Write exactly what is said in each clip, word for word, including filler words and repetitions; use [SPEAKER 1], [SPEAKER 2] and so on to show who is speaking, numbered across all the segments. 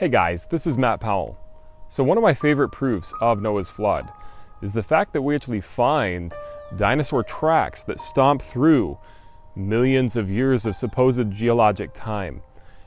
[SPEAKER 1] Hey guys, this is Matt Powell. So one of my favorite proofs of Noah's flood is the fact that we actually find dinosaur tracks that stomp through millions of years of supposed geologic time.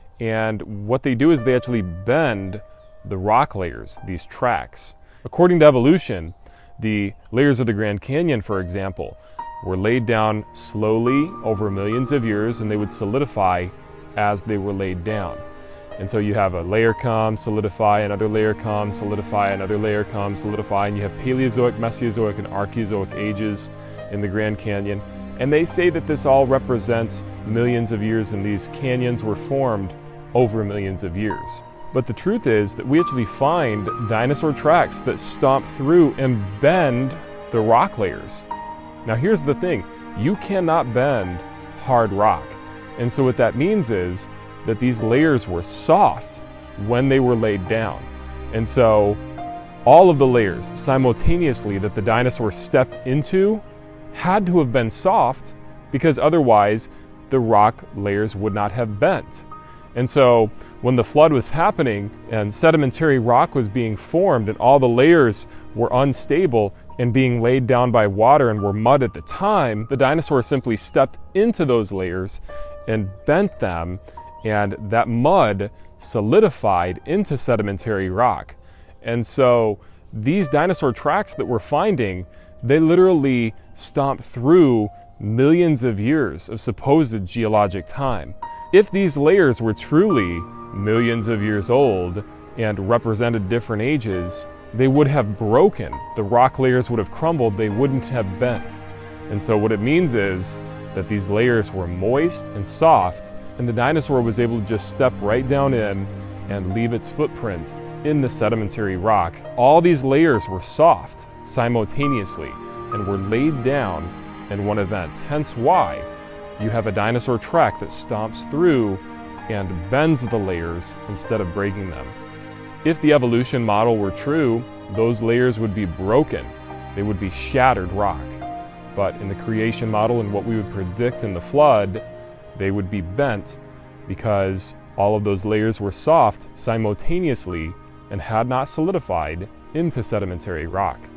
[SPEAKER 1] And what they do is they actually bend the rock layers, these tracks. According to evolution, the layers of the Grand Canyon, for example, were laid down slowly over millions of years, and they would solidify as they were laid down. And so you have a layer come, solidify, another layer come, solidify, another layer come, solidify, and you have Paleozoic, Mesozoic, and Archeozoic ages in the Grand Canyon. And they say that this all represents millions of years, and these canyons were formed over millions of years. But the truth is that we actually find dinosaur tracks that stomp through and bend the rock layers. Now here's the thing, you cannot bend hard rock. And so what that means is that these layers were soft when they were laid down. And so all of the layers simultaneously that the dinosaur stepped into had to have been soft, because otherwise the rock layers would not have bent. And so when the flood was happening and sedimentary rock was being formed and all the layers were unstable and being laid down by water and were mud at the time, the dinosaur simply stepped into those layers and bent them, and that mud solidified into sedimentary rock. And so these dinosaur tracks that we're finding, they literally stomp through millions of years of supposed geologic time. If these layers were truly millions of years old and represented different ages, they would have broken. The rock layers would have crumbled, they wouldn't have bent. And so what it means is that these layers were moist and soft, and the dinosaur was able to just step right down in and leave its footprint in the sedimentary rock. All these layers were soft simultaneously and were laid down in one event. Hence why you have a dinosaur track that stomps through and bends the layers instead of breaking them. If the evolution model were true, those layers would be broken. They would be shattered rock. But in the creation model and what we would predict in the flood, they would be bent because all of those layers were soft simultaneously and had not solidified into sedimentary rock.